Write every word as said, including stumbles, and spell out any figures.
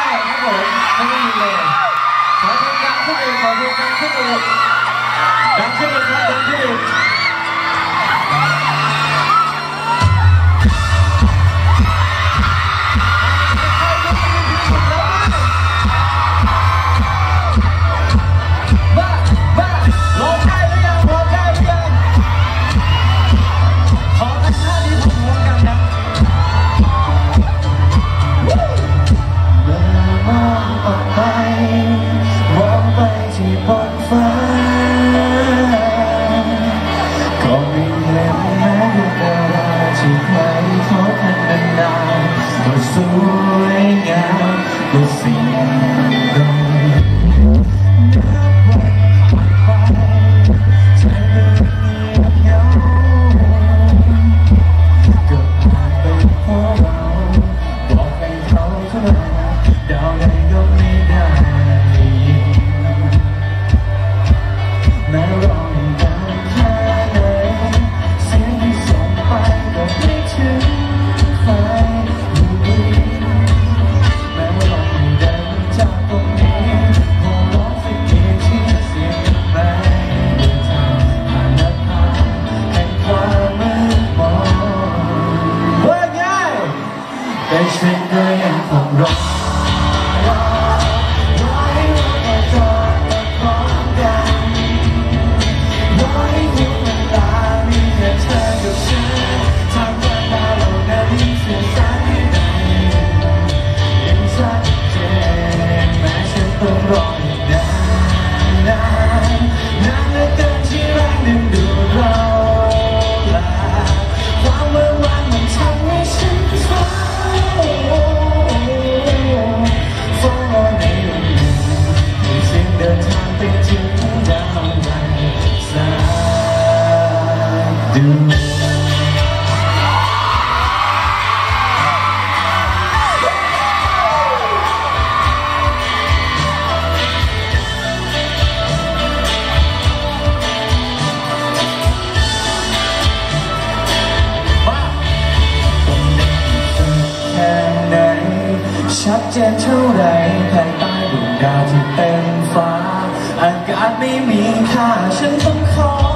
ครับผมไม่ได้ยินเลยขอเพลงดังขึ้นอีกขอเพลงดังขึ้นอีกดังขึ้นอีกครับดังขึ้นอีกสวยงามก็สิ่งใดนับวันผ่านไปใจเริ่มเงียบเหงาก็ผ่านไปเพราะเราบอกให้เขาเท่านั้นดาวใดก็ไม่ได้ยินแม้รอให้นานแค่ไหนเสียงที่ส่งไปก็ไม่ถึงใครแต่ฉันก็ยังคงรอรอรอให้วันมาจอดมาพร้อมกันรอให้ทุกเวลามีแค่เธอกับฉันทางเวลาเหล่านั้นสื่อสารให้ได้ยังชัดเจนแม้ฉันต้องรออีกนานนานนานเหลือเกินที่แรงดึงดูดเราและความเมื่อวานมันทำให้ฉันฝันเดินทางไปถึงดาวใดสายดูชัดเจนเท่าไรภายใต้ดวงดาวที่เต็มฟ้าอากาศไม่มีค่าฉันต้องขอ